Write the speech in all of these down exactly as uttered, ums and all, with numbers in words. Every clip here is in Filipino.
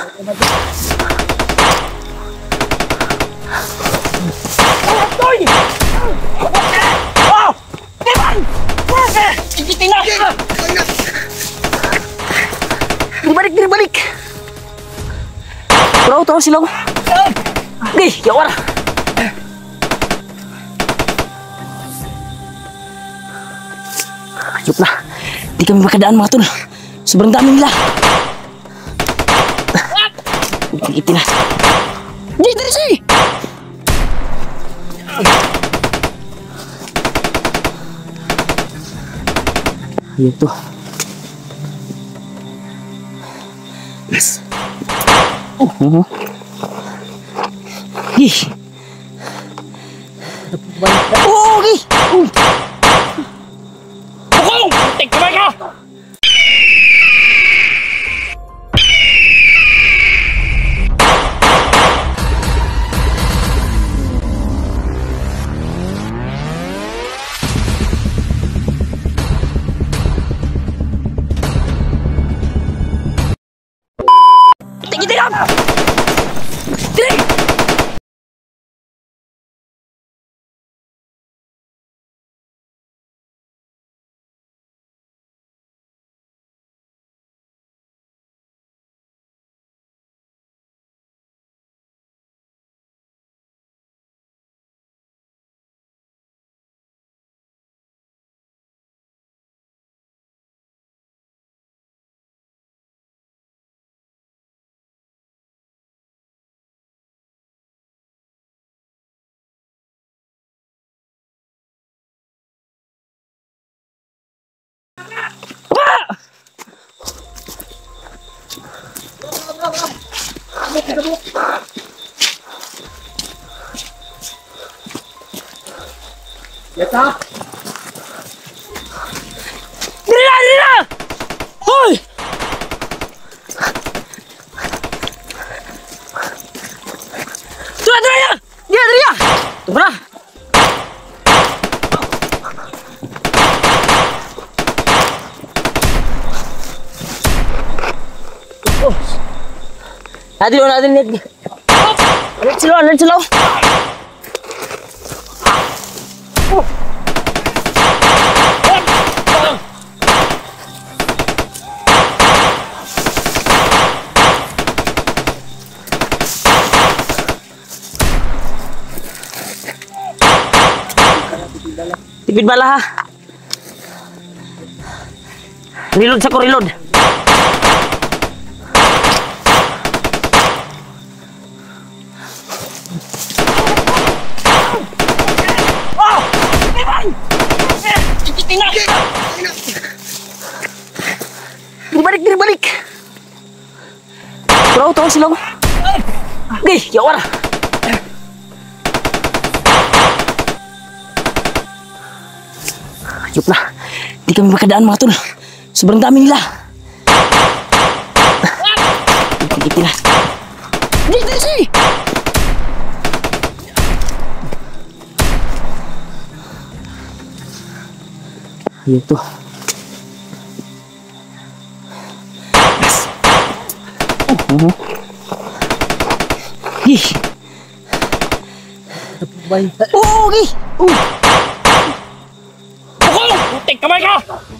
Oh! Diman! Ikitin na! Dibalik, dibalik! Turaw, turaw silaw! Di, yawar! Ayup na! Di kami makadaan mga tol! Sobrang dami nila! Ikitin na! Di, dari sini! Ayan to. Yes. Oh. Uh-huh. Ih. Oh, ih. Uh. Pukul! Tik kamay ka! Yata! Diri na! Diri na! Hoy! Tula! Tula! Diri na! Diri na! Tunggu na! Oh! Natin o natin net. Alit silaw! Alit silaw! Tipid bala ha. Reload sa ko, reload. Oh! Diman! Ikitin na! Dibalik, dibalik! Turaw, turaw silaw. Di, yawar! Ayup na! Di kami makadaan mga tol! Sobrang dami nila! Ikitin na! Di, di, di! Ayan to. Yes. Oh, uh-huh. Ih. Oh, ih. Uh. Pukul! Putik kamay ka!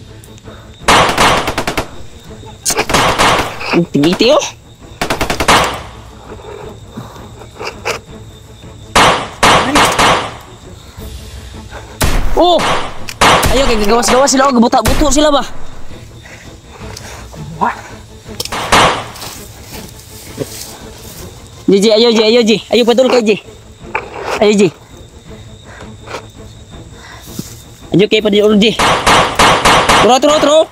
Tingiti oh. Oh! Ayo kayak gawas-gawas sila, gebuta-butu sila ba? Ji, ayo Ji, ayo Ji, ayo betul kayak Ji. Ayo Ji. Ayo kayak pada urut Ji. Turun, turun, turun.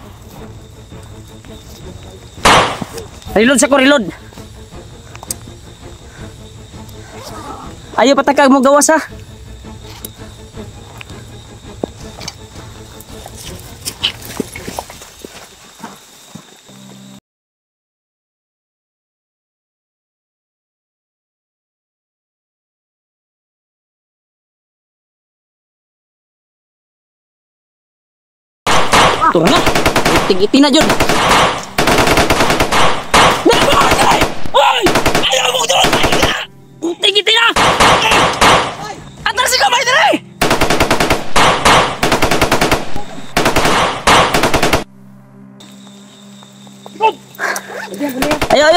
Reload sa ko, reload. Ayo patakag mo gawas ha. Turun na. Iting-iting na dyan.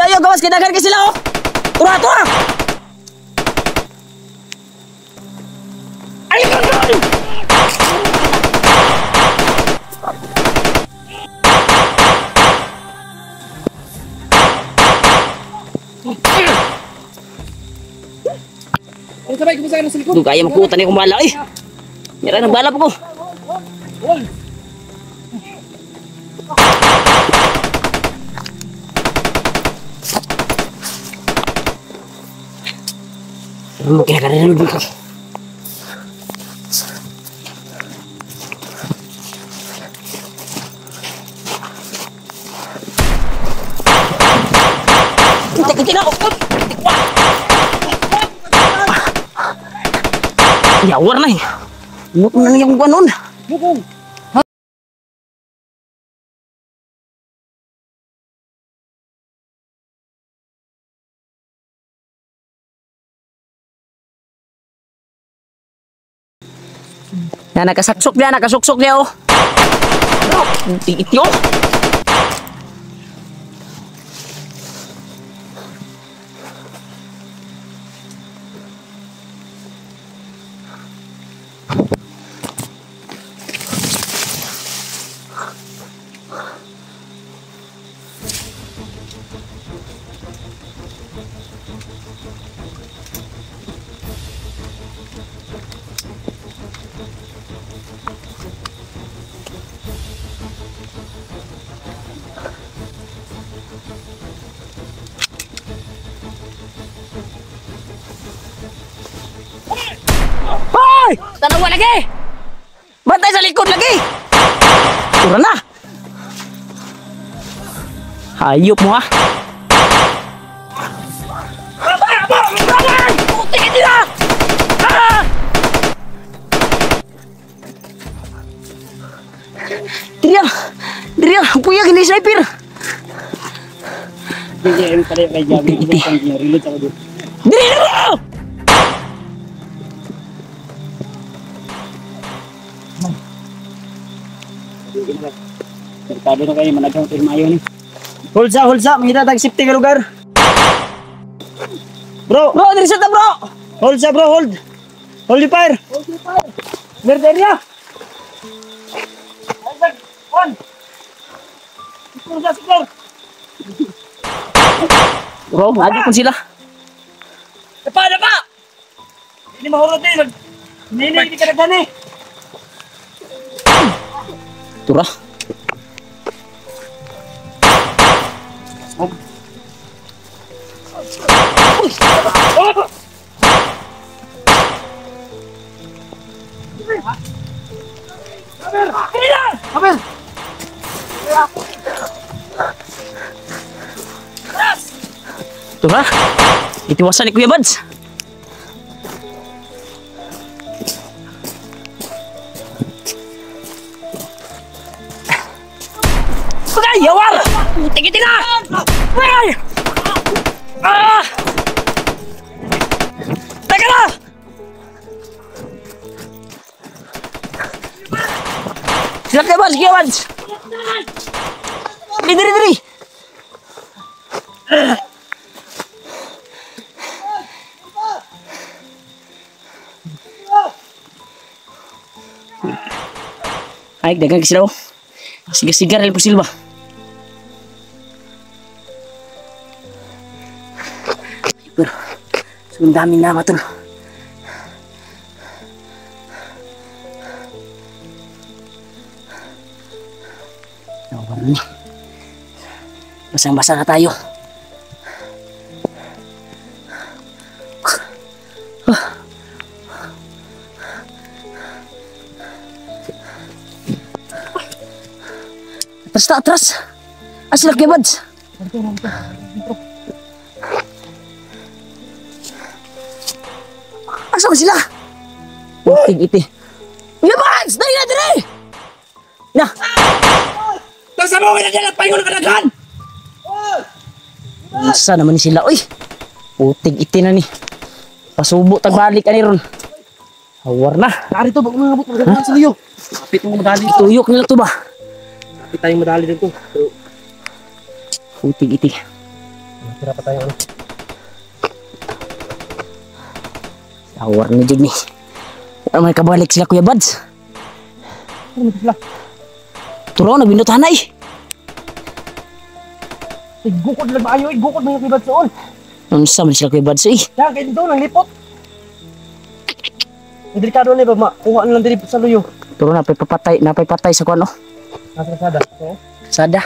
Dayo gawas kidagan kay sila oh. Tura tura. Ay gagawin. Ano sabay kumusta na sa likod? Duh kaya magkutan ni kumala eh. Mira nang balap ko. Hold. Ano kaya ka rin dito? Kita kita ako. Yawar na eh. Umot na niya kung ganon. Bukong. Na nakasaksok dia, nakasuksok dia oh. Iti oh. Hoy! Tanawa lagi! Bantay sa likod lagi! Tura na! Hayop mo ha! Aba! Aba! Aba! Putik ito na! Ah! Diriya! Diriya! Kuya, gini sniper! Hindi yung pala kay Javi. Hindi yung reload ako dito. Diriya na mo! Merkado na kayo, managang ito yung mayo ni. Hold sa, hold sa. Mangita tag safety ka lugar. Bro! Bro, diri sa ta bro! Hold sa bro, hold. Hold the fire. Hold the fire. Clear the area. One. Secure sa, secure. Bro, adi pun sila. Dapa, dapa. Hindi mahurot eh. Hindi, hindi, hindi ka nagdani. Tura. Haber! Tura. Itiwasan ni Kuya Bads. Pagay, yawar! Tingin na! Pagay! Ah! Teka na! Silap Kuya Bads, Kuya Bads! Diri, diri, diri! Ay, dagang kasi daw. Sigar-sigar El Silva. Pero, ang daming nama tol. Nawala na. Basang-basa na tayo. Atras na, atras. Ah, sila Kuya Bads. Asa ba sila? Putig iti. Kuya Bads! Dali na, dali! Na! Nasa mo ka na dyan at pahingo na kanaghan! Asa naman ni sila? Uy! Putig iti na ni. Pasubo, tagbalik ka ni ron. Hawar na. Narito, bago mga abot, magandang sa iyo. Kapit mo madali. Tuyok nila to ba? Kapit tayong madali dito. Putig iti. Tira pa tayo ano. Tawar ni Jig ni. Ano may kabalik sila Kuya Bads? Ano sila? Turo, nagbinutahan na eh. Igukod lang ba ayo? Igukod mo yung kibad soon. Ano sa man sila Kuya Bads eh? Yan, kayo dito, nang lipot. Ang delikado na ba, ma? Kuha na lang din sa luyo. Turo, napay papatay, napay patay sa kuano. Nasa kasada. Oo. Sada.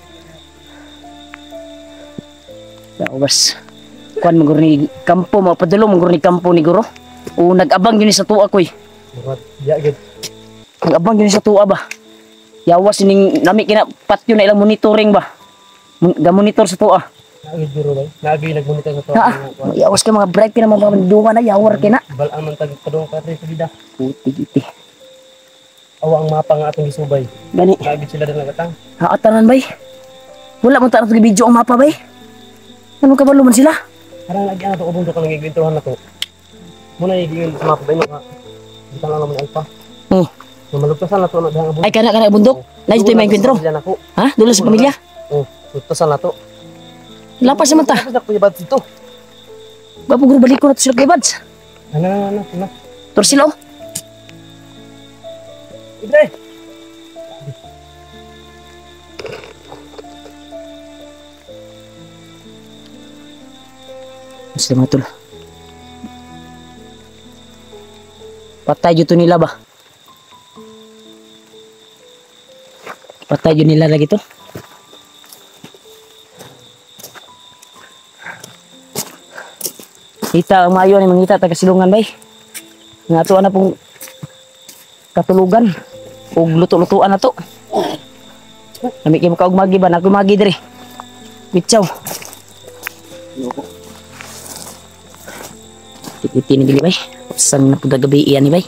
Yawas. Kuan maguro ni kampo, mapadalo maguro ni kampo ni Guro. O nag-abang yun sa tuwa ko eh. Murat, ya, gid. Nag-abang yun sa tuwa ba? Yawas ining nami kina patyo na ilang monitoring ba? Mun- Ga-monitor sa tuwa. Naagid biro ba? Naagid nagmonitor sa to. Ha? Yawas ka mga break na mga manduwa na yawar kina. Balaan man tag padung ka sa vida. Puti iti. Awa ang mapa nga atong gisubay. Gani. Naagid sila dang nagatang. Haatanan bay. Wala mo ta na video ang mapa bay. Ano ka man sila? Karang lagi ana to ubong to kanang igwintuhan na to. Muna igingin sa mapa ba ino nga. Kita lang naman alpa. Oh. Malugtasan na to na dang abong. Ay kana kana bundok. Nice to may encuentro. Ha? Dula sa pamilya. Oh, lugtasan na to. Lapas naman ta. Tapos na kuya bad dito. Bapo guro balik ko na to sila Kuya Bads. Ano ano ano. Tur sila oh. Ibre. Sila mga tol. Patay dito nila ba? Patay dito nila lagi to. Kita ang maayo ni mangita taga silungan bay. Nga to ana pong katulugan. Ug luto-lutuan na to. Nami kay mo kaog magi ba na ko magi diri. Bitsaw. Titi ni gili bay. Sang na pud gabi iyan ni bay.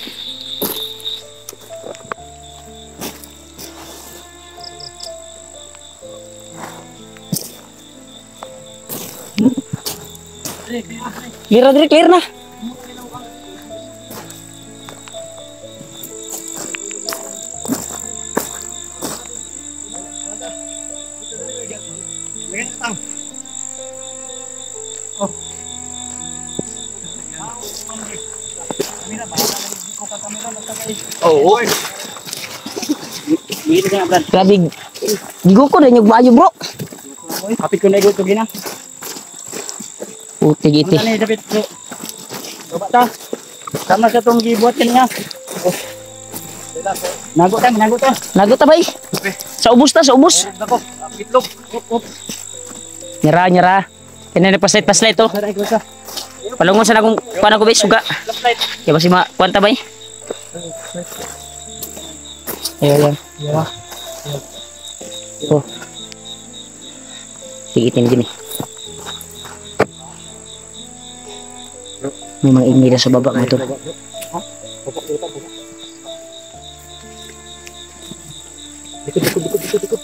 Clear na diri, clear na. Oo. Grabe. Gigo ko na yung maayo bro. Kapit ko na igo to gina. Puti giti. Ano ni David? Baba ta. Sama sa tong gibuhat kaniya. Nago ta, nago ta. Nagot ta bay. Sa ubos ta, sa ubos. Nako, itlog. Op, op. Nyara, nyara. Kaya na paslight, paslight to. Sada ko sa. Palungon sa akong kuan ako bay suga. Left light. Kaya basi ma kuan ta bay. Ayo yan. Ya. Oh. Tigitin gini. May mga ingay na sa baba mo to. Dikit, dikit, dikit, dikit, dikit.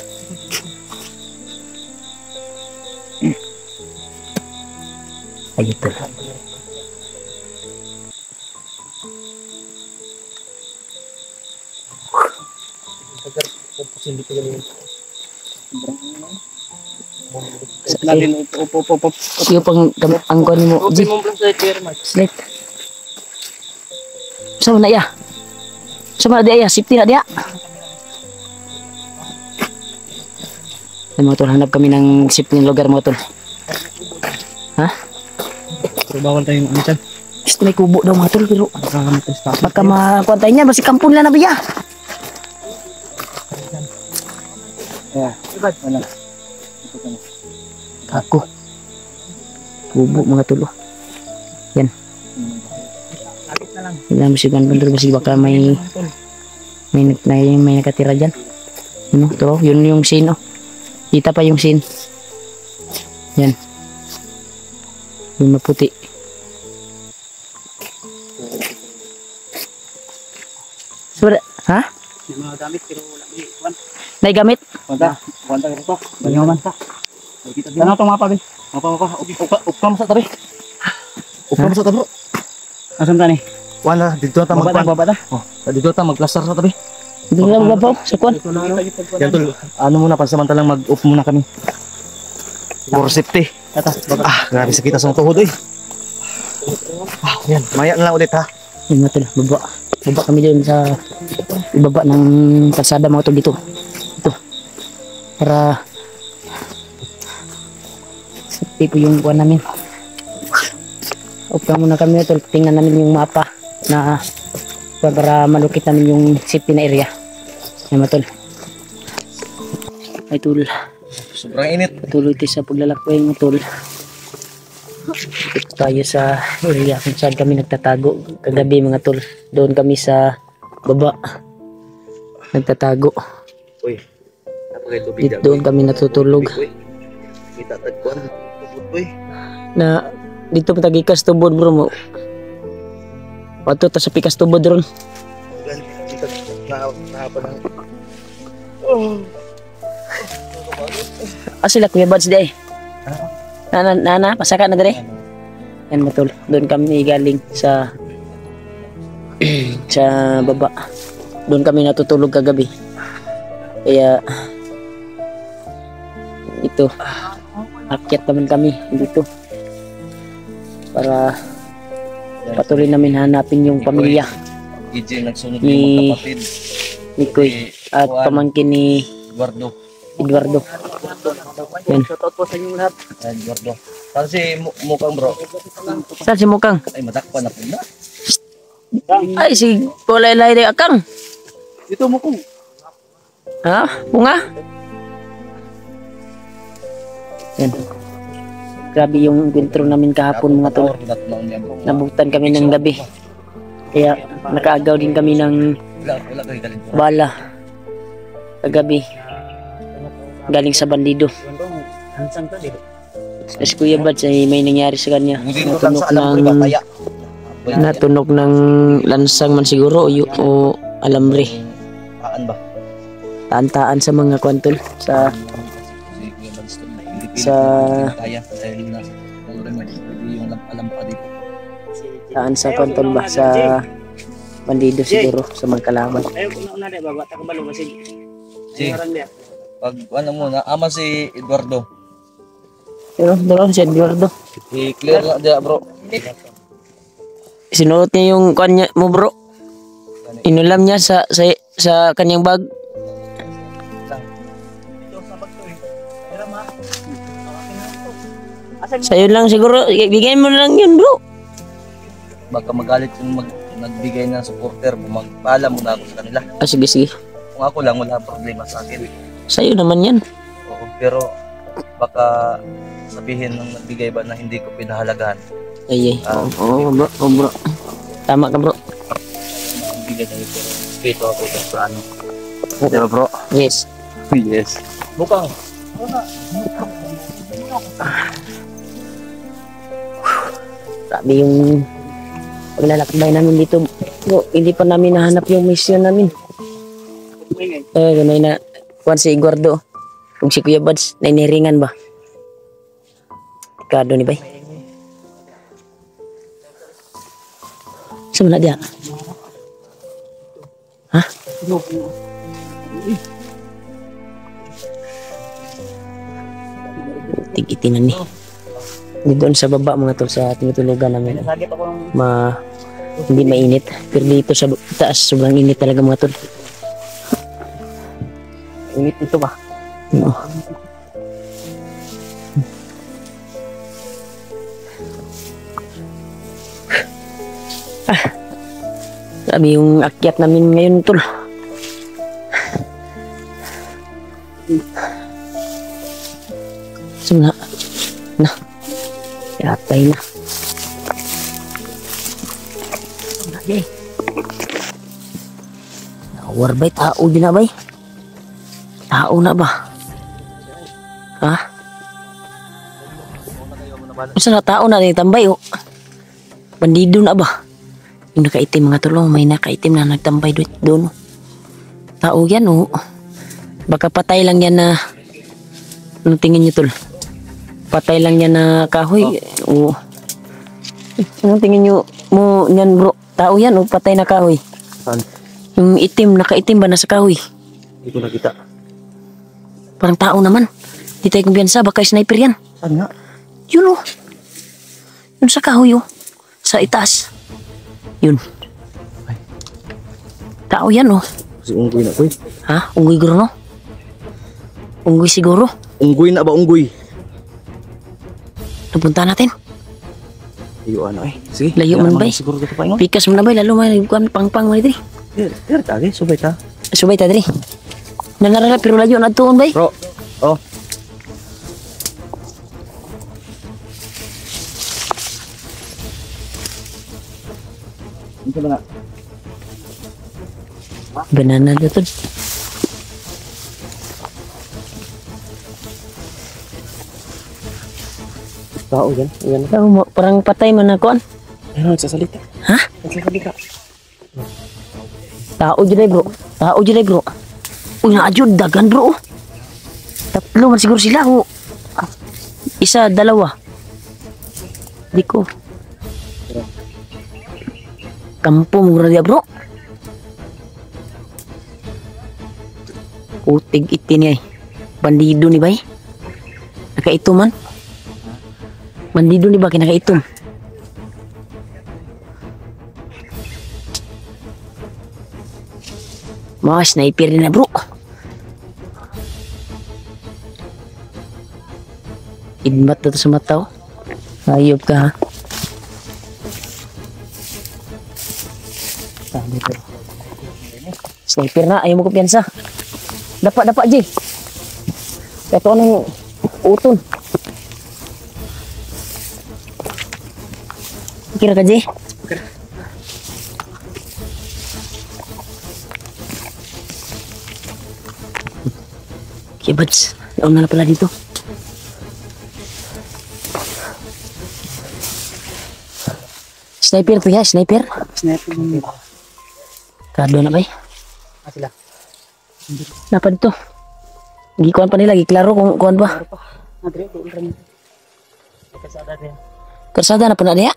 Ay ito. Op, op, op, op. Yung pang gam- ang kuan mo. Ji, slate. Sama na ya. Sama na dia ya, safety na dia. Ay mga tol, hanap kami ng safety ng lugar mga tol. Ha? Pero bawal tayo ano dyan. Gusto may kubo daw mga tol, pero Nakakamit ang staff. baka makuha tayo niya, basi kampun lang na biya. Yeah. Ibad. Ano? Ako. Kubo mga tol. oh. Yan. Akit na lang. Yan mo sigan bandol, basi baka may may, may, may nakatira dyan. Ano, to, yun yung scene oh. Kita pa yung scene. Yan. Yung maputi. Sobra, ha? May mga gamit pero wala may iwan. Naigamit? Wanta. Wanta ka ito. Banyo man ta. Tanaw itong mapa, Ben. Mapa, mapa. Upka mo sa tabi. Upka mo sa tabi. Asan ta ni? Wala. Dito na ta Baba magpan. na, baba na. Oh, dito ta magplaster sa tabi. Dito na babaw, sa kwan. Yan tol. Ano muna, pansamantalang mag-off muna kami. For safety. Tata, baba. Ah, grabe sakit sa tuhod eh. Ah, yan. Maya na lang ulit ha. Yun mga tol, baba. Baba kami doon sa ibaba ng kalsada mga tol dito. Ito. Para safety po yung buwan namin. Upa muna kami mga tol. Tingnan namin yung mapa na para malukit namin yung safety na area. Yan mga tol. Ay tol. Sobrang init. Patuloy tayo sa paglalakbay mga tol. Dito tayo sa area kung saan kami nagtatago kagabi mga tol. Doon kami sa baba nagtatago. Uy, napakay Dito doon kami natutulog. Kita tagpuan. Uy. Na dito pa tagikas tubod bro mo. Pato ta sa pikas tubod ron. Kita na nahapa ng. Oh. Ah sila kuya buds day. Nana nana pasaka na dere. Yan matol. Doon kami galing sa sa baba. Doon kami natutulog kagabi. Kaya ito akyat naman kami dito para patuloy namin hanapin yung pamilya E J nagsunod ni yung magkapatid. ni Kuy at pamangkin ni Eduardo. Eduardo. Yan. Shoutout po sa inyong lahat. Eduardo. Saan si Mu- Mukang bro? Saan si Mukang? Ay, matakpan na po na. Ay si Kulay-lay de Akang. Dito Mukang. Ha? Bunga? Yan. Grabe yung encuentro namin kahapon mga tol. Nabutan kami ng gabi. Kaya nakaagaw din kami ng Wala, wala kayo galing. bala kagabi. Galing sa bandido. Tapos Kuya Bads ay may nangyari sa kanya. Natunog ng natunog ng lansang man siguro o, yu- o alambre. Taan ba? Taan-taan sa mga kwantol sa sa Kaya dahil nasa yung alam pa dito. taan sa kwantol ba sa bandido siguro sa mga kalaban. Si, pag ano muna, ama si Eduardo. Pero dalawa si Eduardo. I-clear na dia bro. Sinuot niya yung kanya mo bro. Inulam niya sa sa, sa kanyang bag. Sa'yo lang siguro, bigyan mo lang yun bro. Baka magalit yung mag, nagbigay ng supporter, magpaalam muna ako sa kanila. Ah sige sige. Kung ako lang, wala problema sa akin. Sa'yo naman yan. Oo, pero baka sabihin ng nagbigay ba na hindi ko pinahalagahan. Ay ay. Ah. Oo oh, bro, oh, bro. Tama ka bro. Nagbigay tayo pero respeto ako sa ano. Di ba bro? Yes. Yes. Bukang. Grabe yung paglalakbay namin dito. Bro, hindi pa namin nahanap yung mission namin. Eh, ganay na. Kuwan si Eduardo. Kung si Kuya Bads, nainiringan ba? Kado ni bay. Saan na dia? Ha? Tigitinan ni. Di doon sa baba mga tol sa tinutulugan namin. Ma hindi mainit. Pero dito sa taas sobrang init talaga mga tol. Init dito ba? Oo. Ah. Sabi yung akyat namin ngayon tol. So na. Na. Yatay na. Lagi. Nawar bay tao din na bay. Tao na ba? Ha? Masa na tao na rin tambay oh. Bandido na ba? Yung nakaitim mga tulong, may nakaitim na nagtambay doon. Tao yan oh. Baka patay lang yan na anong tingin niyo tol? Patay lang yan na kahoy. Oh. Anong tingin niyo mo yan bro? Tao yan oh, patay na kahoy. Saan? Yung itim, nakaitim ba na sa kahoy? Hindi ko nakita. Parang tao naman. Di tayo kumpiyansa, baka sniper yan. Saan nga? Yun oh. Yun sa kahoy oh. Sa itaas. Yun. Tao yan oh. Si unggoy na ko eh. Ha? Unggoy guro no? Unggoy siguro. Unggoy na ba unggoy? Napunta natin. Iyo ano eh. Sige. Layo man ba eh? Siguro dito pa ingon. Pikas mo na ba? Lalo may pang-pang mo dito. Dire, dire tagi, subay ta. Subay ta diri. Nanarala pero layo na tuon ba? Bro. Oh. Ito ba na? Banana dito. Tao yan. Yan. Tao mo, parang patay man ako. Ano, nagsasalita. Ha? Nagsasalita. Tao dyan bro. Tao dyan bro. Uy, naadyo, dagan bro. Tatlo man siguro sila. Oh. Isa, dalawa. Di ko. Kampo mura dia bro. Utig iti niya. Bandido ni bay. Nakaitom man. Bandido ni ba kinakaitom? Mga sniper din na bro. Idmat na to sa mata oh. Ayop ka ha. Sabi ko. Sniper na, ayaw mo kumpiyansa. Dapat-dapat Jay. Ito anong uton. Kira ka Jay? Okay, buds. Nauna na pala dito. Sniper to ya, sniper. Sniper. Kado na ba eh? Ah, sila. Napa dito? Gikuan pa nila, giklaro kung kuan ba? Adre, doon rin. Kasada rin. Karsada na pa na diya?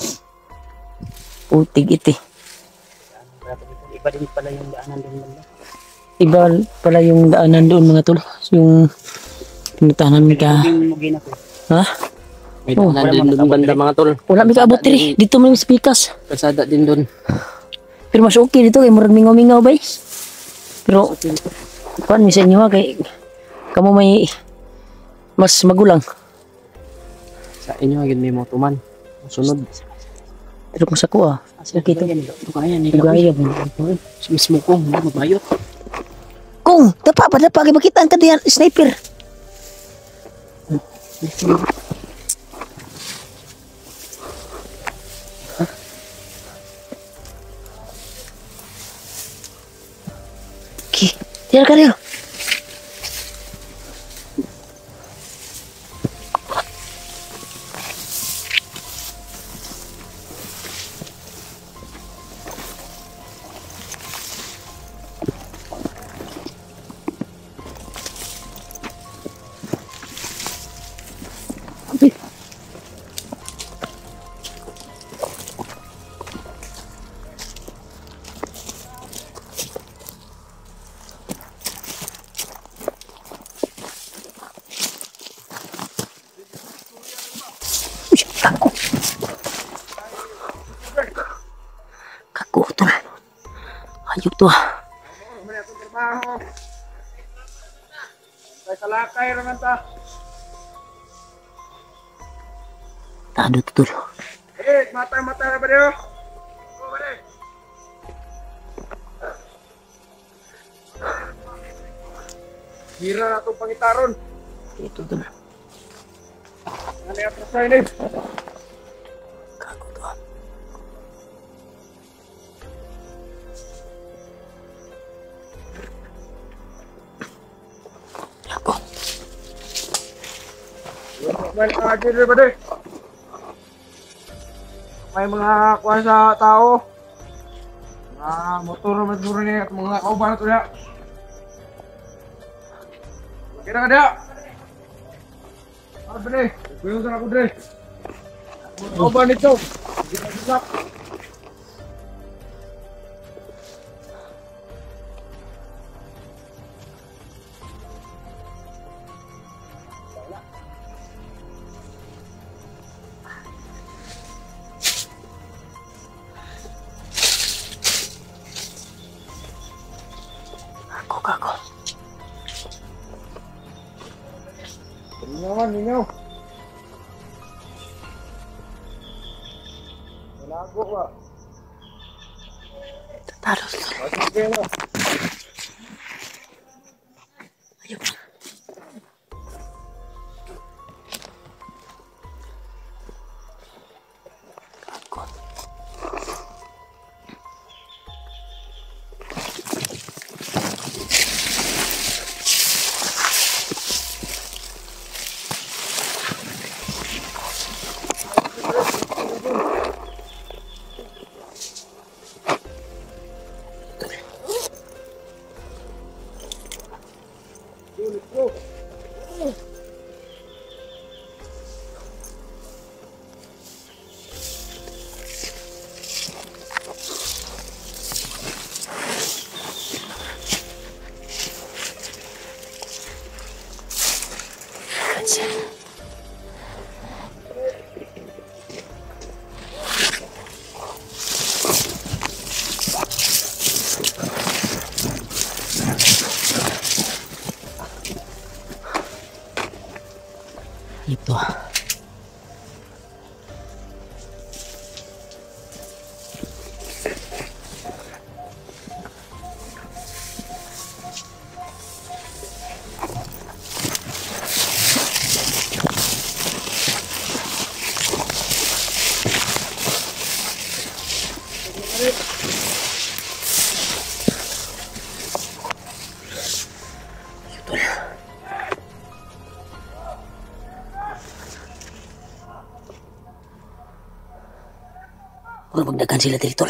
Utig iti. Iba din pala yung daanan doon banda. Iba pala yung daanan doon mga tol. Yung pinutahanan mi ka. Mugin ako. Ha? May Oh, daanan doon banda mga tol. Wala mi kaabot diri. Dito may speakers. Kasada din doon. Pero mas okay dito kay murag mingaw-mingaw ba? Pero kuan mi sa inyo ha kay kamo may mas magulang. Sa inyo agad may motuman. Sunod. Pero kung sa ko ah. Okay to. Ito kaya ni Gaya mo. mismo ko, hindi magbayot. Kung dapa pa dapa kay makita ang kadiyan sniper. Okay, tiar ka rin. Kaku. Kaku to. Ayup to. Salakay naman ta. Tado to. Eh, mata-mata na ba niyo? Hira na itong pangitaron. Ito to. Ano yung atrasay na Kaku to. Kaku. May agil rin ba di? May mga kuha sa tao. Mga motor na motor niya at mga kauban na ito niya. Kira ka niya. Ano ba di? Kuyusan ako di. Mga kauban nito. Gisak-gisak. Taruh. Ayo. Itu. Magdagan sila dito.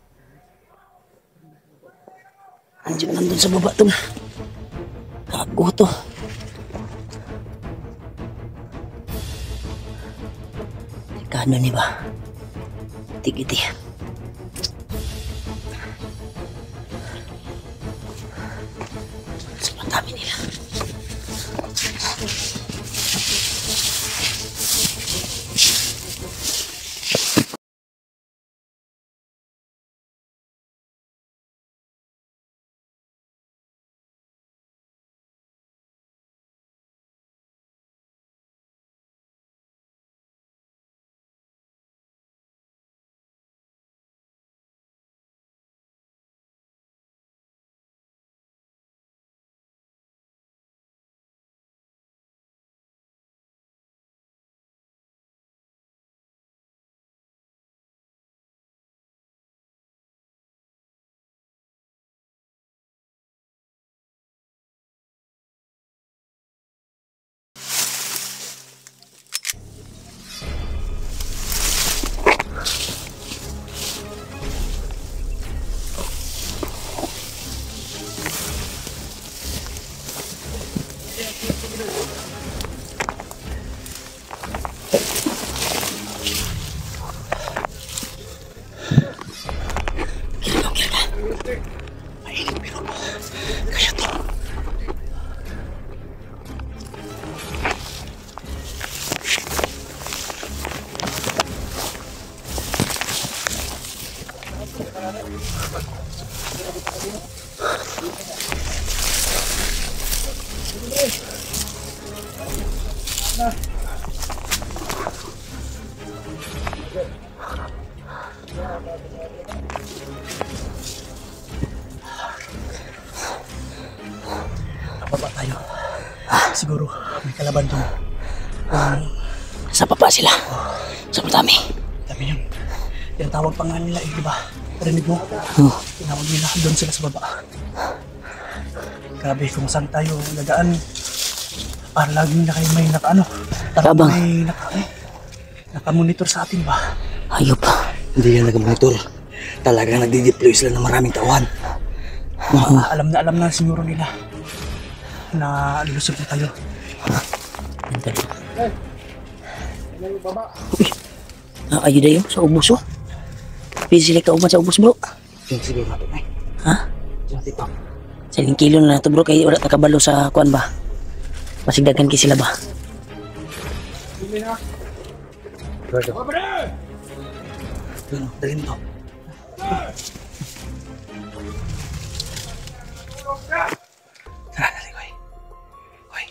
Andiyan nandun sa baba to. Gago to. Kano ni ba? Tigiti. Sa matami nila. Baba tayo. Ah, siguro may kalaban doon. Um, Sa baba sila. Sa matami. Dami yun. Tinatawag pa nga nila eh, di ba? Parinig mo? Oh. Tinawag nila doon sila sa baba. Grabe kung saan tayo nagaan. Para laging na kayo may naka ano. Tabang. May naka, eh, naka-monitor sa atin ba? Ayop. Hindi yan nag-monitor. Talagang nagdi-deploy sila ng maraming tauhan. Uh-huh. Alam na alam na siguro nila na lulusog na tayo. Hey, uy, nakayuda yun sa ubos oh. Pwede sila kauman sa ubos bro. Yung siguro natin ay. Ha? Matipang. Saling kilo na nato bro kaya wala nakabalo sa kuan ba. Masigdagan kay sila ba. Berdo. Yun, dalhin mo to. Tara, dali ko eh. Koy.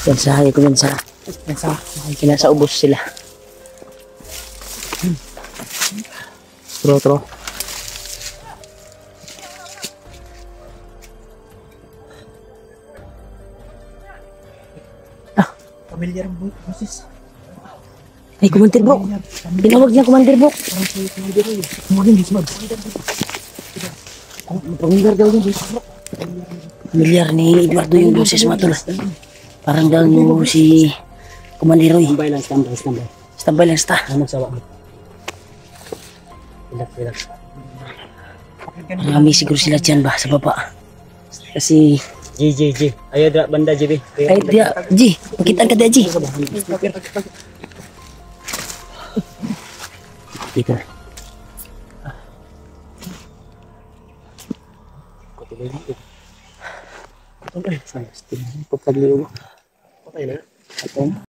Yan sa hayo ko yan sa, yan sa, yan sa ubos sila. Tro, tro. Familiar mo, boses. Ay, Commander Bro. Tinawag niya, Commander Bro. Morning, Bismag. Familiar daw yun, Bismag. Familiar ni Eduardo yung boses mo, tol. Parang daw yung si Commander Roy. Standby lang, standby, standby. Standby lang, sta. Ano magsawa mo? Relax, relax. Marami siguro sila dyan ba, sa baba. Kasi, G, G, G. Ayaw dra, banda, G, B. ay, dia, Ji, pakitaan ka dia, Ji. Dito. Patay na. Patay na.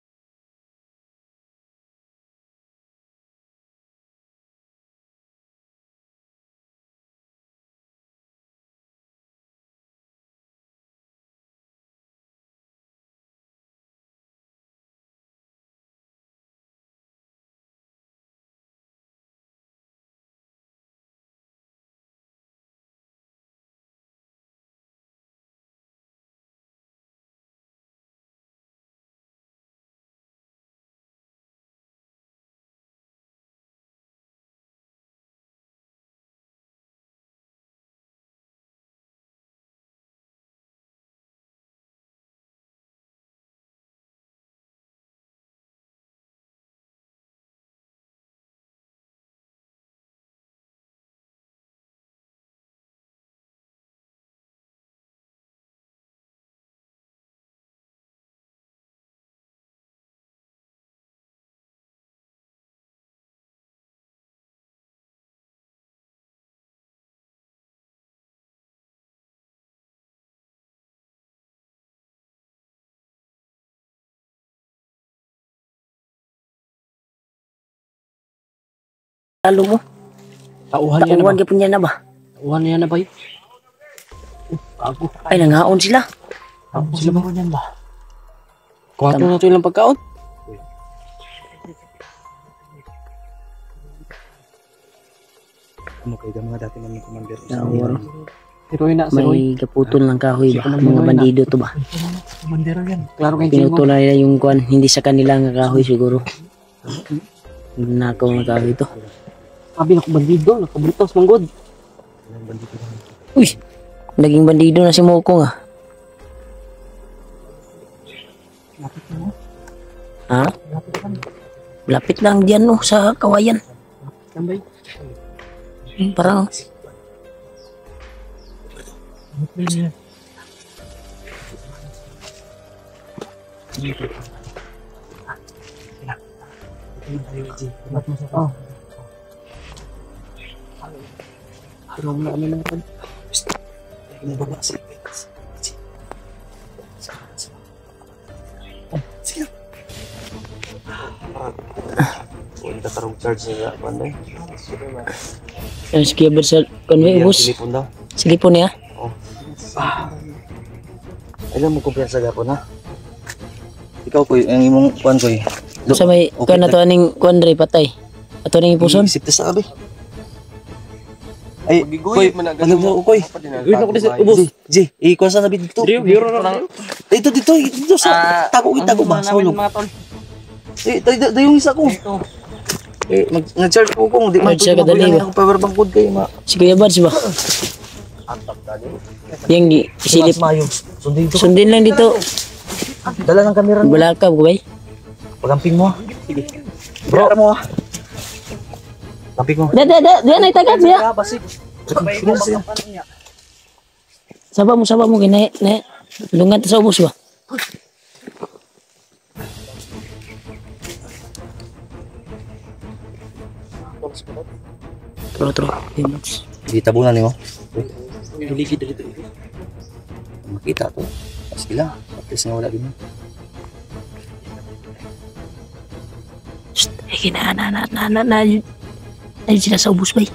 Lalo mo. Tauhan niya na Tauhan ba? ka punya na ba? Tauhan niya na ba yun? Ako. Ay, nangaon sila. Ako sila ba niyan ba? Kuwato na ito ilang pagkaon? Ano kayo mga dati namin commander? Tawar. Pero yun na, si Roy. May kaputol ng kahoy ba? Mga bandido to ba? Commander yan. Klaro kayo siya mo. Pinutol na nila yung kuan, hindi sa kanila nga kahoy siguro. Nakaw nga kahoy to. Sabi na ko bandido, nakabutas mong god. Uy! Naging bandido na si Moko nga. Lapit mo. Ha? Lapit lang. Lapit lang diyan no, sa kawayan. Tambay. Parang Oh. Pero na ano lang kan. Ini baba sih. Sige. Wala ka tarong charge sa banday. yung sige ba sa convoy bus? Telepon daw. Sige po niya. Oh. Alam mo kumpiyansa gapon ha. Ikaw ko ang imong kuan ko eh. Sa may kuan na to aning kuan dre patay. Ato ning ipuson. Isip ta sa abi. Ay, koy, ano mo koy? Gawin ako dito, ubos. Ji, ikuha sa nabi dito. Dito, dito, dito sa tago, itago ba? Sa ulog. Eh, tayo yung isa ko. Eh, nag-charge ko kung di man Charge siya kadali ba? Ako power bank code kayo, ma. Si Kuya Bads ba? Yang di silip. Mayo. Sundin dito. Sundin lang dito. Dala ng kamera. Balakab ko bay. Pagamping mo. Sige. Bro mo. Kamping mo. Da da da, diyan ay tagad niya. Basig. Saba mo, saba mo gina na. Lungat sa ubos ba? Tro tro. Di tabunan ni mo. Ligid dito. Makita to. Pas sila. Patis nga wala din. Shh, eh gina na na na na na. Ay sila sa ubos bay.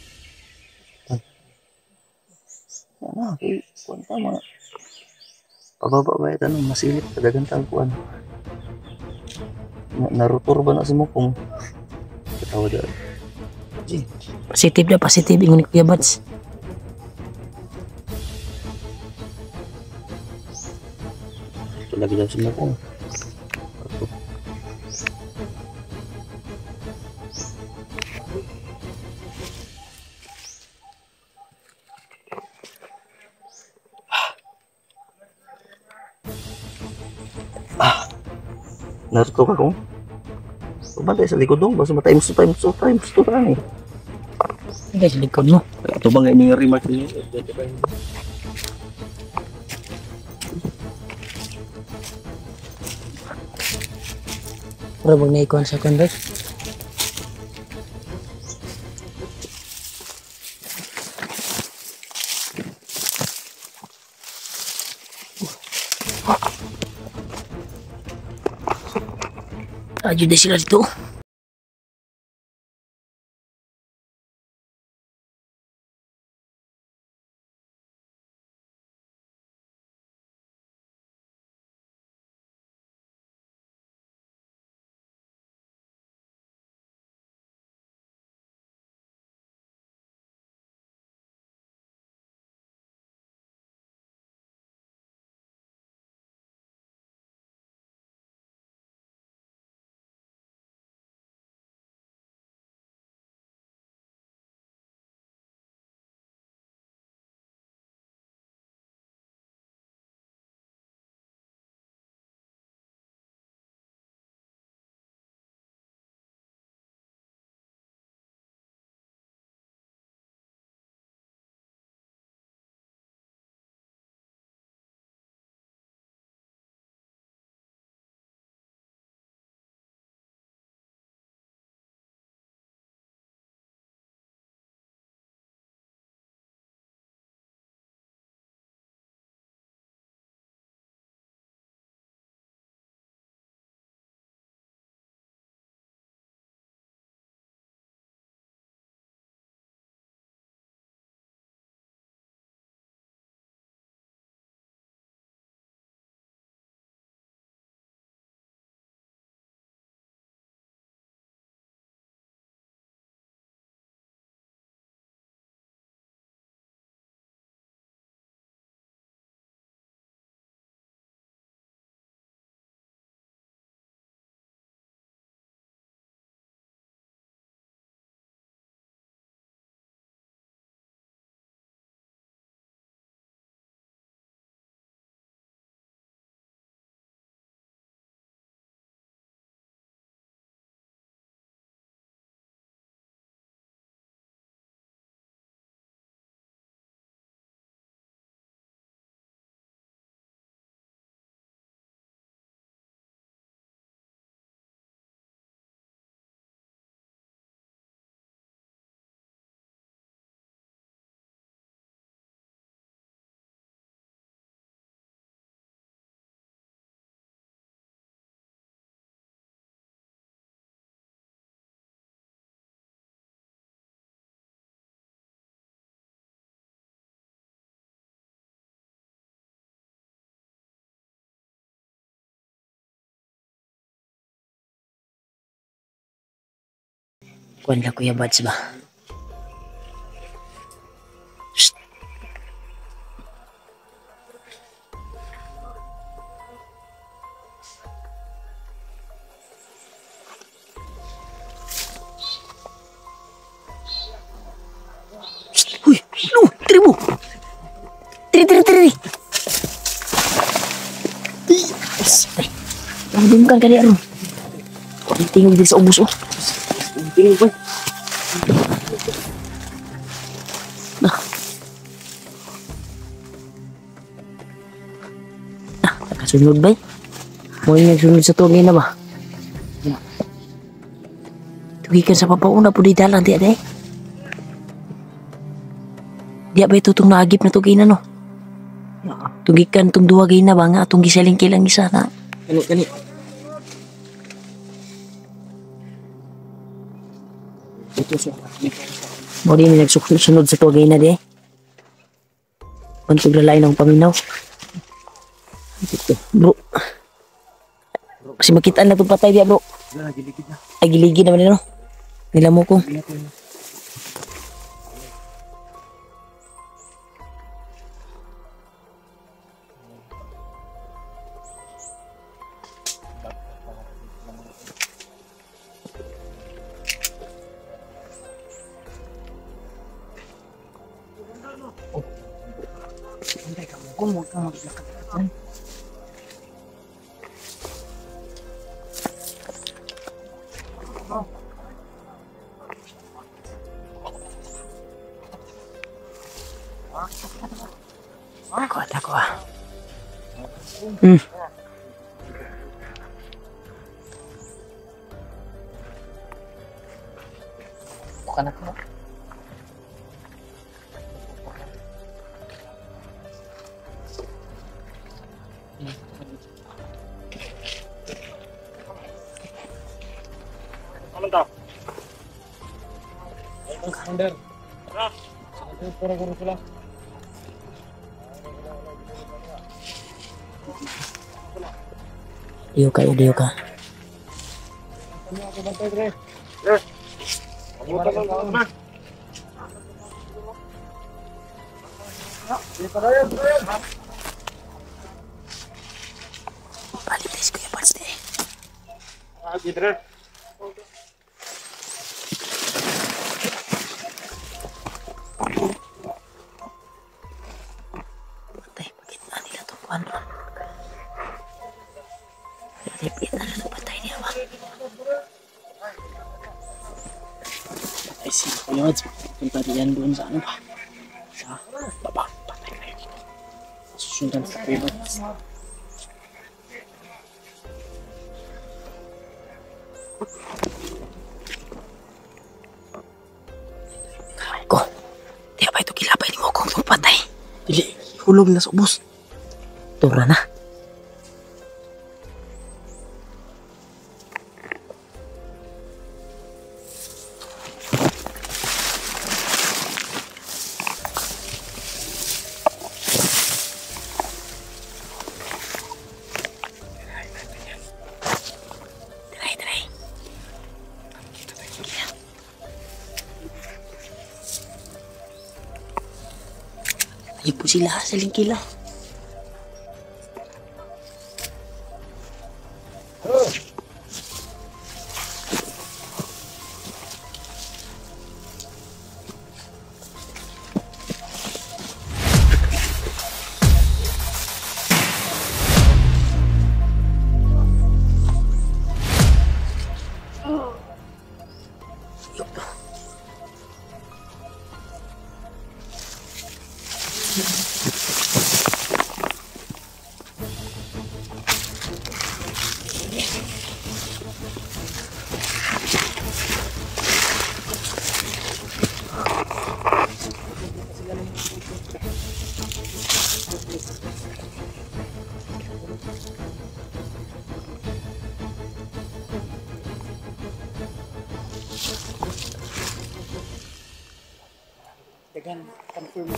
Ah, kuan tama. Pababa ba ito, ano, masilip, kadagan tagpuan. Na, narutor ba na si mo kung katawa dyan? G. Positive na, positive. Ingon ni Kuya Bads. Ito lagi daw si mo kung. Ah, naruto ka kung? Pabantay sa likod dong, basta ma-times to times to times to lang eh. Hindi, sa likod mo. Ito ba nga ini remark niyo? Pero huwag na-icon sa convert. Ayo deh sila dito. Kuan lang Kuya Bads ba? Shh. Shh. Uy, lu, tiri mo. Tiri, tiri, tiri. Yes. Ang kan kali aron. Tingog din sa ubos oh. Tingin ko. Nah. Nah, nakasunod ba? Mo yung nagsunod sa tugay na ba? Tugikan sa papauna po di dalan, di ade. Di ba itutong naagip na tugay na no? Tugikan itong duwagay na ba nga atong gisaling kilang isa na. Kani, kani. Mo din nagsusunod sa tugay na di. Pantog lalay ng paminaw. Ito, bro. Kasi makita na itong patay dia, bro. Wala, giligid na. Ay, giligid naman nila, no? Nila mo ko. Kung huwag kang maglakad dyan. Ako, ako ah. Hmm. Bukan ako. Under. Diyo ka, diyo ka. Balik guys, kuya Pats deh. Patay, bakit na nila itong kuwan? Lipit na lang patay niya ba? Ay, si Kuya Pats, punta diyan doon sa ano ba? Sa baba, patay na yun. Susundan sa Kuya Pats. Ko, di ba ito kilapay ni mo kung itong patay? Dili, hulog na sa ubos. Tura na. Try, try. Ayun po sila sa lingkila. Dagan, confirm.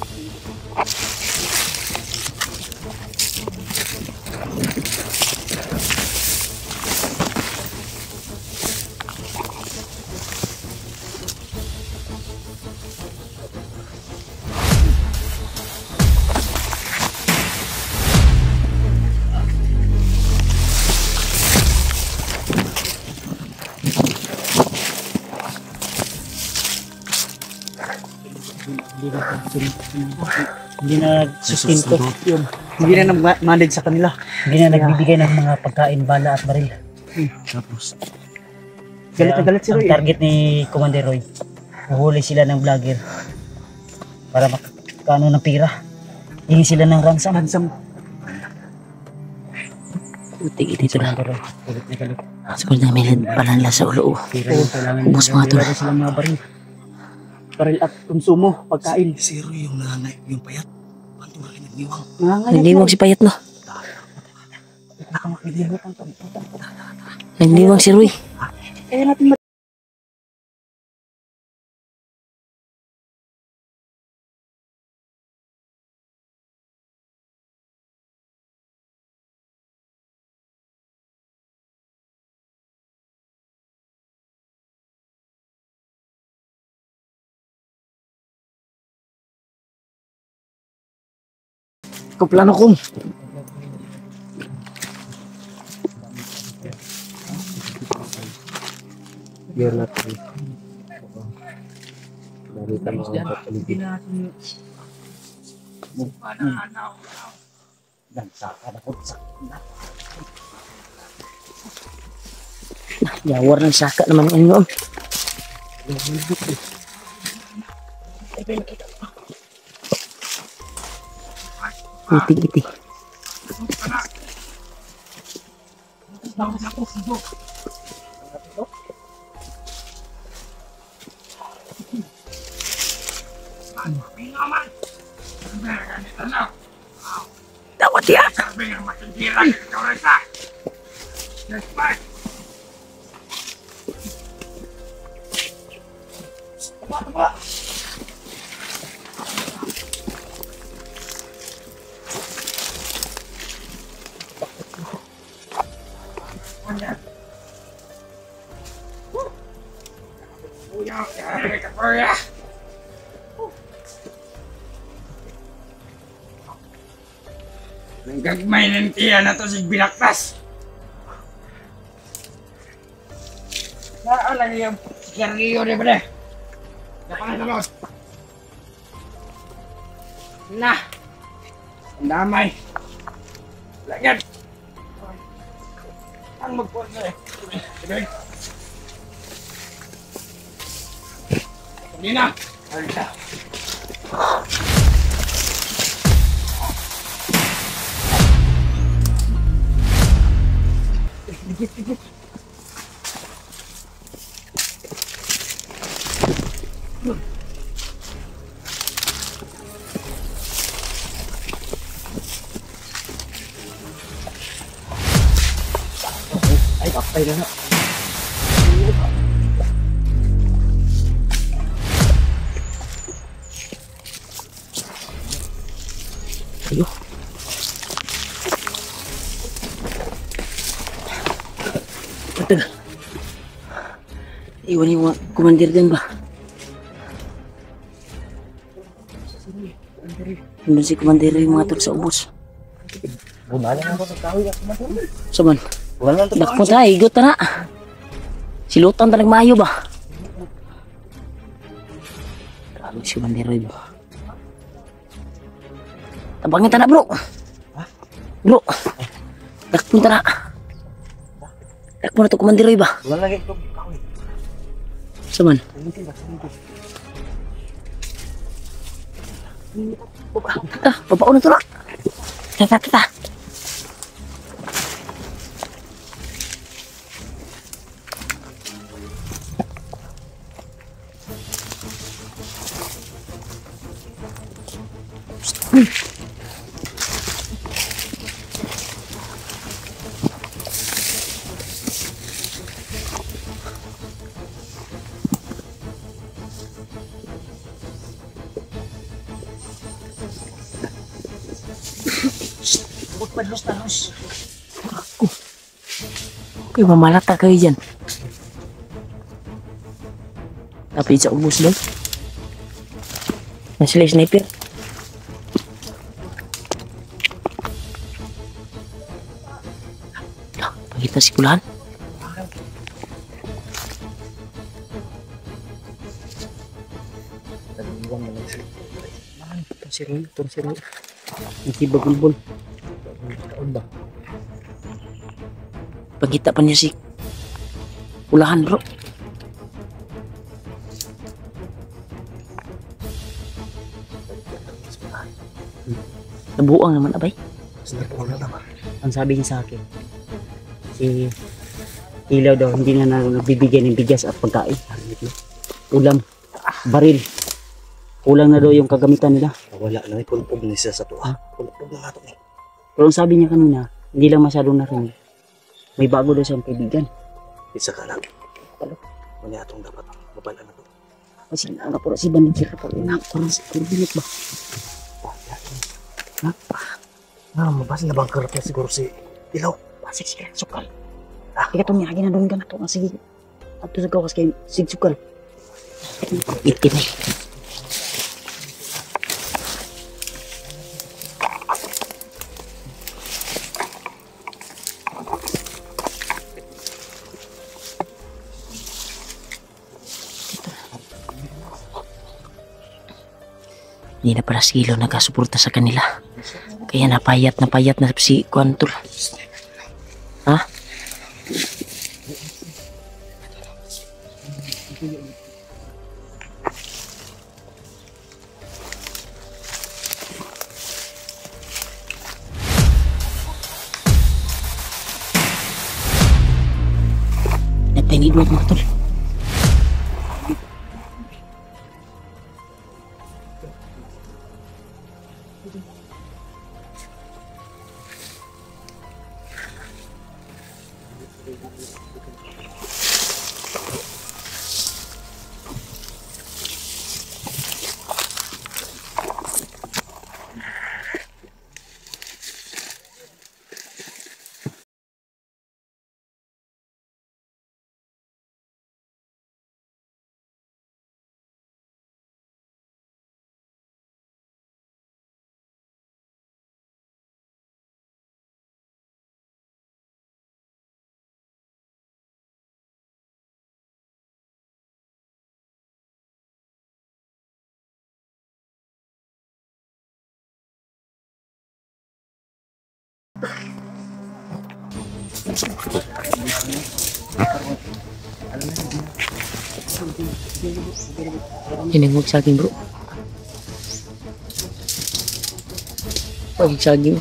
Hindi na hindi na sustento yun. Hindi na nag-manage sa kanila. Hindi na nagbibigay ng mga pagkain, bala at baril. Hmm. Tapos galit na galit si Roy. Ang target ni Commander Roy, huhuli sila ng vlogger para makakano ng pira. Hingi sila ng ransom. Ransom. Utik dito na. Galit na galit. Siguro na may pananla sa ulo. Ubus mga ito. Sila mga baril. Baril at konsumo, pagkain. Si Roy yung nangangay, yung payat. Paano nga rin nagniwang? Nagniwang si payat, no? Nakamakilimutan to. Nagniwang si Roy. Eh, natin Ako plano kong. Biar natin. Dari tanong ang papaligid. Dan saka na ko sa Yawar ng saka naman ngayon. Iti-iti. Tawat ya. Gagmay ng tiyan na to si Binaktas. Naalang yung sigarilyo ni Bre. Dapat na los. Nah. Ang damay. Lagyan. Ang magpunta eh. Sige. Hindi na. Alta. ay kapay na na. Ayo. Betul. Iwan yung mga komandir din ba? Nandun si komandir yung mga tur sa ubos. Wala na ako sa kahoy ako man. Saman. Wala na Dakpo ta, igot ta na. Silutan ta nagmayo ba? Grabe si komandir ba? Tabangin ta na bro. Bro. Dakpo ta na. Dakpo na to komandir ba? Wala lagi ito kahoy. Saman. Ah, babaon na to na. Tata, tata. Hmm. Padlos talos. Aku. Oke, mamalata kayo dyan. Tapi sa ubos doon. Nasa sniper. Kita si Kulan. Si Roy, ito si Roy. Hindi bagulbol. Ba? Pagkita pa niya si Ulahan bro. Nabuang naman abay. Ang sabi niya sa akin, si Ilaw daw hindi na nagbibigyan ng bigas at pagkain. Ulam, baril. Kulang na daw yung kagamitan nila. Wala na, kulpog na siya sa tuwa. Kulpog na nato eh. Pero ang sabi niya kanina, hindi lang masyadong narinig. May bago daw siyang kaibigan. Isa ka lang. Wala atong dapat mabala na to. Kasi nga po si Bandir pa rin. Parang si Kurbinet ba? Ha? Ah, mabasa na bang karapya siguro si Ilaw? Pasik si Sukal. Ah, ikaw itong niyagin na doon ka na ito. Sige. At ito sa gawas kay Sig Sukal. Itim eh. Hindi na pala si Ilo nagkasuporta sa kanila. Kaya napayat, napayat na si Kuan tol. Ha? Nagpainid mo mga tol. Hiningog saging bro. Pagig saging.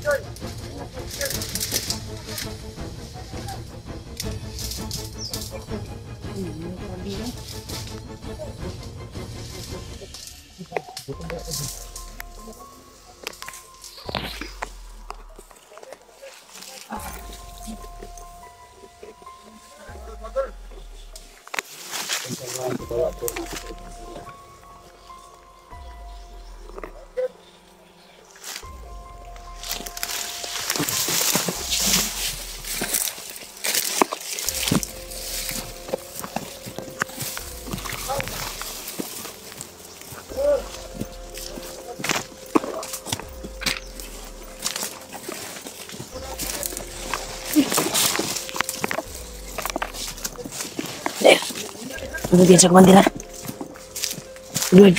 Kemudian sa komandira. Duluan.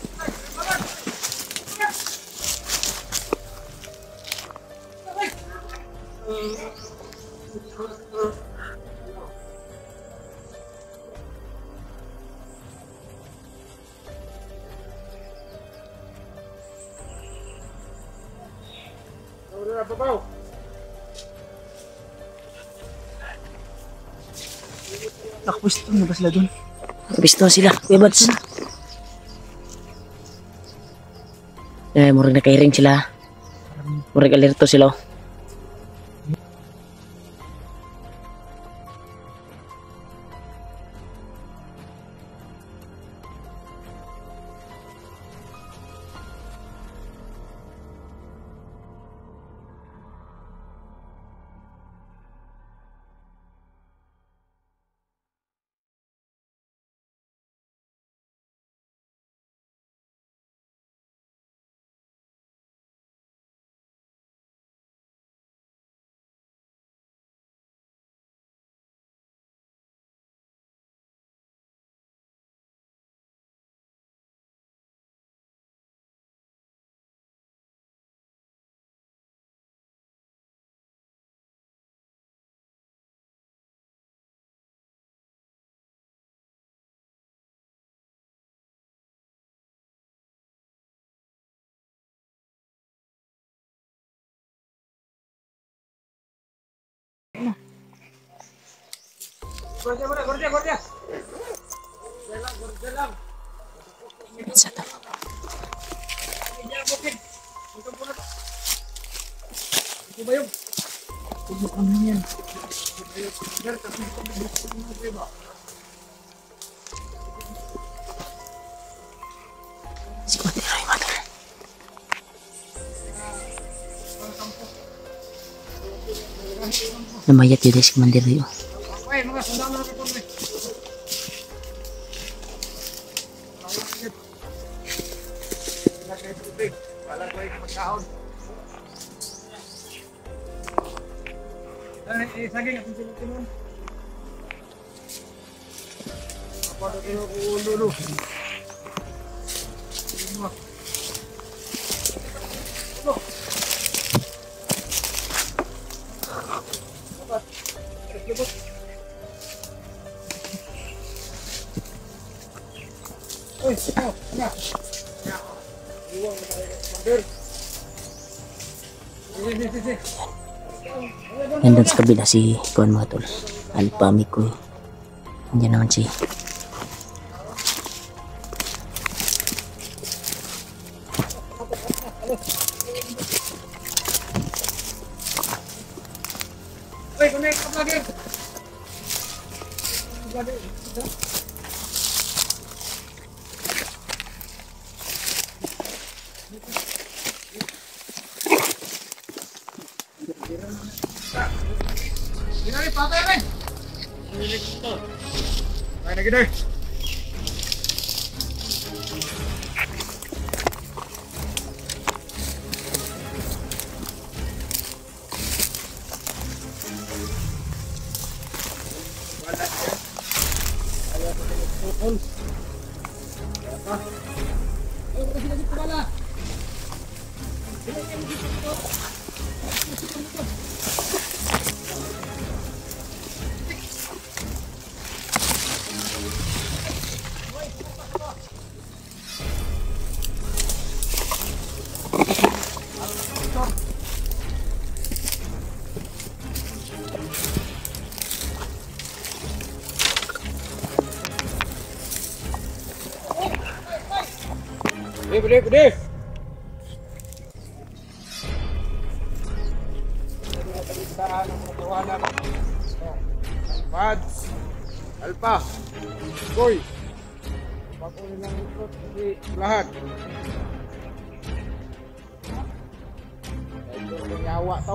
Nakapwesto na ba sila dun? Bisto sila, Kuya Bads. Eh, murag nakairing sila. Murag alerto sila. Satu. Namayat yun si Commander Rio. Nandun sa kabila si Kuan mga tol. Alpha Mikoy. Andiyan naman si Wait, connect up lagi. Gini patay nih. Main lagi deh. Gede, gede, gede. Pads, Alpha, Boy. Pakunin lang ikot, hindi lahat. Ito yung yawa to.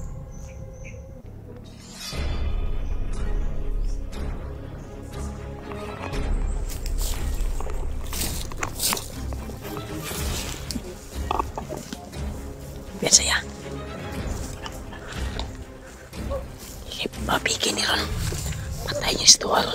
biasa ya. Ini bikin nih Ron. Matanya istual.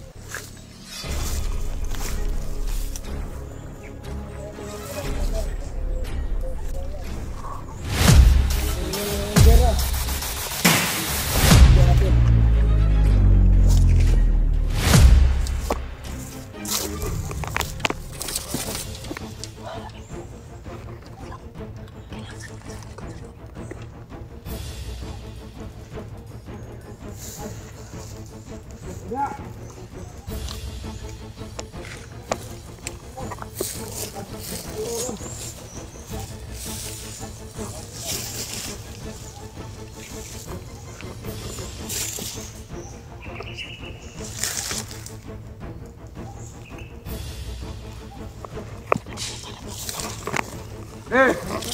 Eh,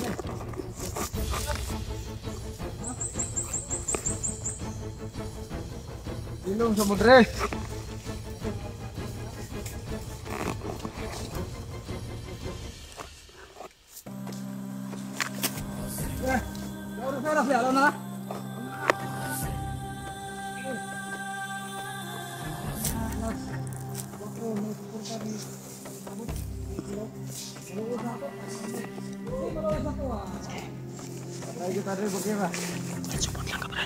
Ilong Samudra. Eh, udah saya udah jalan lah. Lagi tadi bagaimana? Support lang kabaran.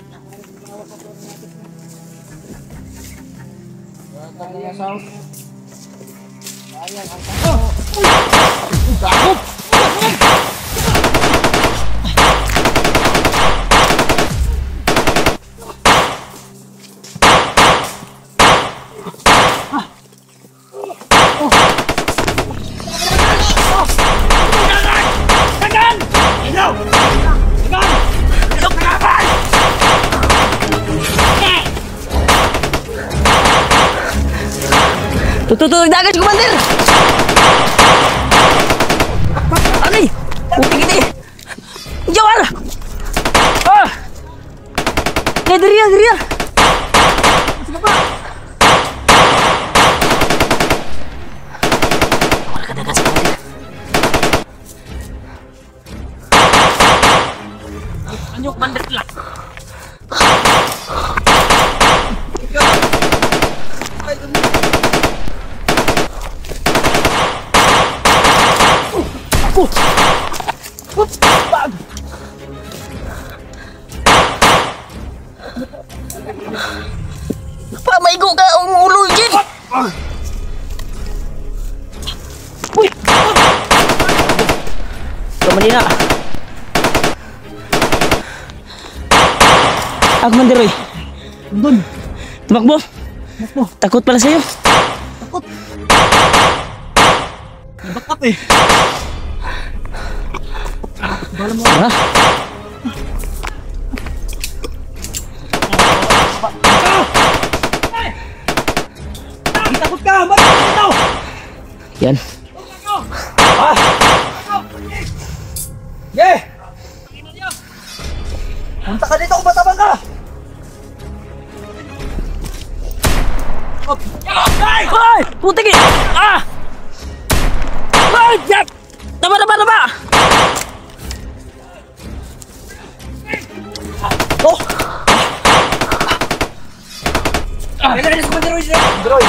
Tadi ya sound. Ayan, angkat. Oh! Takut. Tuh tuh tuh, dagas komandir. Ani, putih gini. Jawar. Ah. Kayak dirian dirian. Siapa? Orang dagas komandir. Anyuk bandar lah. Pak, maigo ka ang ulo dyan. Uy! Kaman na. Ah, Commander Roy. Doon. Tumakbo. Takbo. Takot pala sa'yo. Takot. Nabakap eh. Bala mo. Tara. Takot ka! Bakit dito? Yan. Ah! Yeah! Punta ka dito kung matabang ka! Ay! Ay! Putik eh! Ah! Ay! Yap! Tama, tama, tama! Oh! Ah! Kailan ka na sa Mandaroy siya? Mandaroy!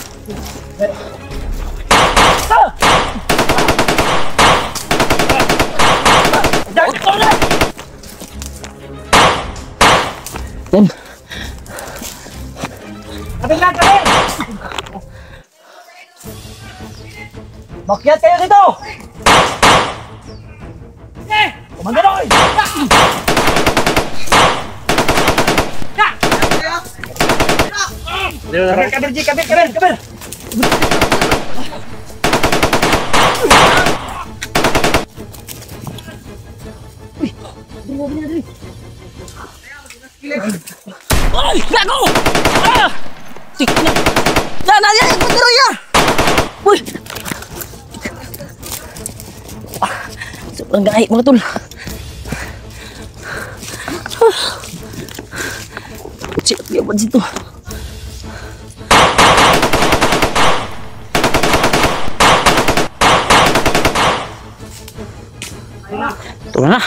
Ah! Yan. Kapit lang, kapit! Makyat kayo dito! Eh! Mandaroy! Kabir, kabir, Ji, kabir, kabir, kabir! Ay! Gago! Ah! Tik na! Yan! Yan! Yan! Commander ya! Uy! Ah, sobrang gahi mga tol. Siap dia buat situ. Tuh na.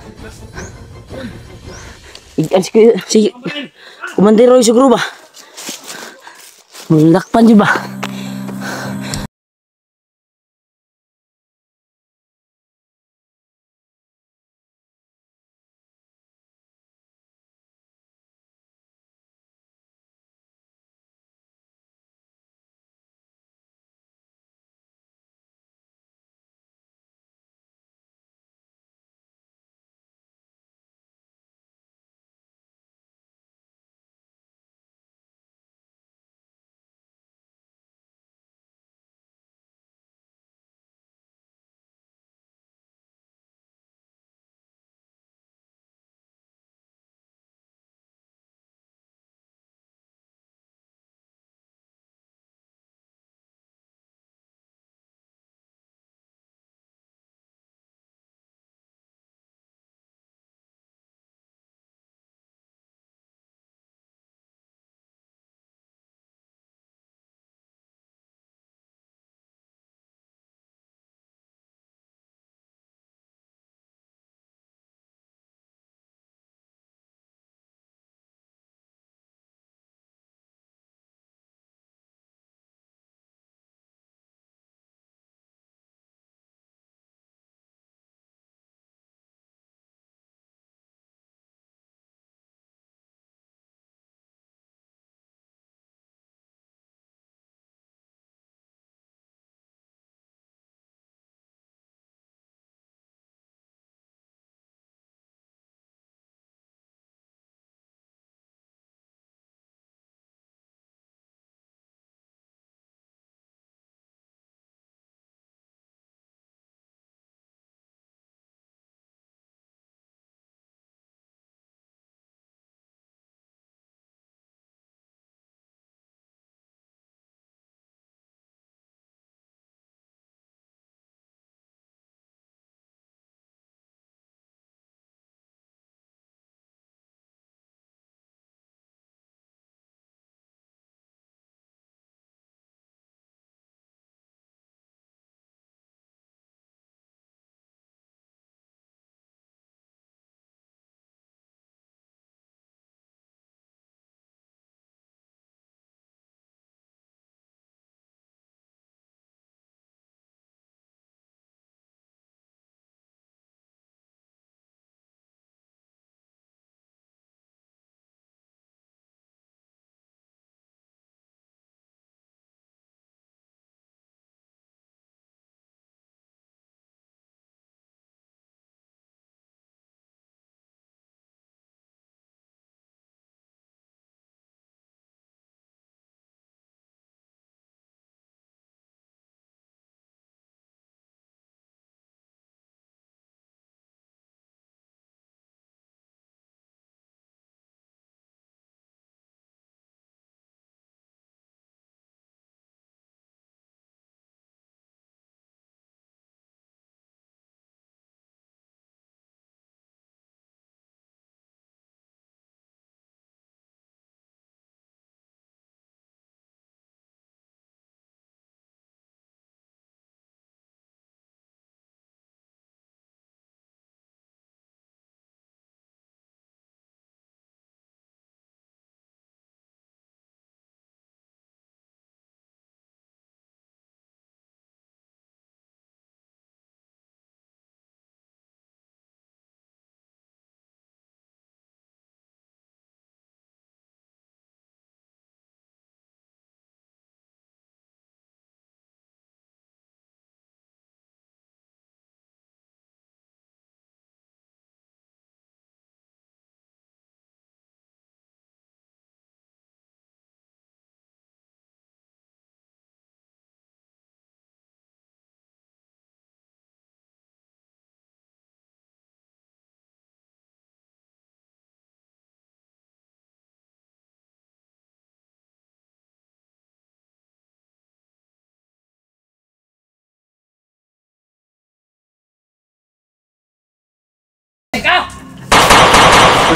Ikan si si Commander Roy siguro ba? Mulakpan di ba?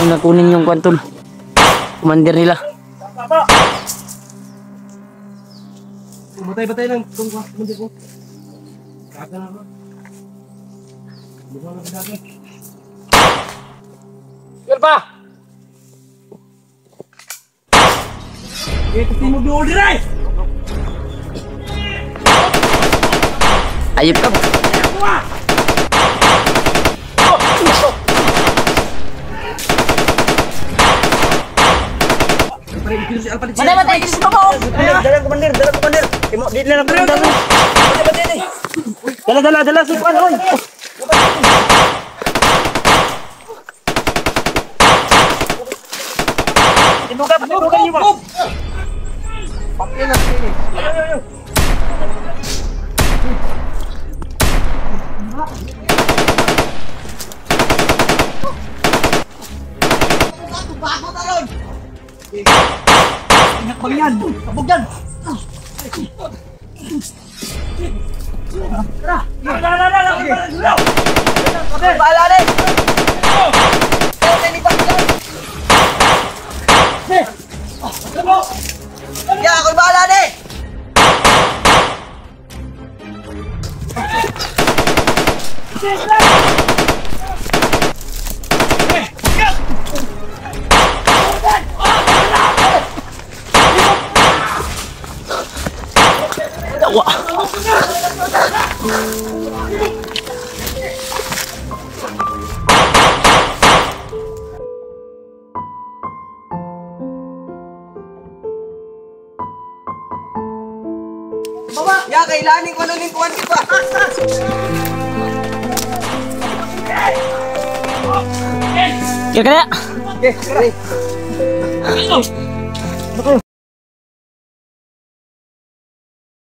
lang nakunin yung kwantol. Commander nila. Batay-batay lang. Kung hindi ko. Kaka na ba? Buka na ba dati? Yan pa! Ito si mo doon diray! Ayop ka. Matay, matay, kilis pa po! Dala, komandir, dala, komandir! Imo, di na lang dala! Dala, dala, dala, si Juan, oy! Tinugan, tinugan niyo mo! Papil na sini! Ingat bang yan! Kabog yan! Tara! Tara! Tara! Tara! Tara! Bahala rin! Tara! Nilipat lang! Kaya ako'y bahala rin! Dawa. Baba! Ya, kailanin ko ano lingkuhan ko pa! Kira kaya. Okay, okay.